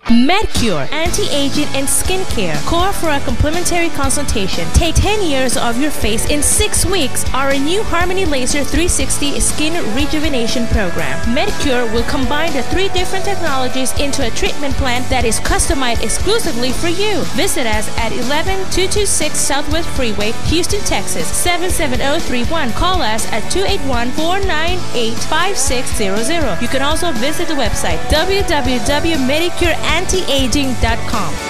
MedCure, anti-aging and skincare. Call for a complimentary consultation. Take 10 years of your face in 6 weeks. Our new Harmony Laser 360 Skin Rejuvenation Program. MedCure will combine the 3 different technologies into a treatment plan that is customized exclusively for you. Visit us at 11226 Southwest Freeway, Houston, Texas 77031. Call us at 281-498-5600. You can also visit the website www.medicureantiaging.com.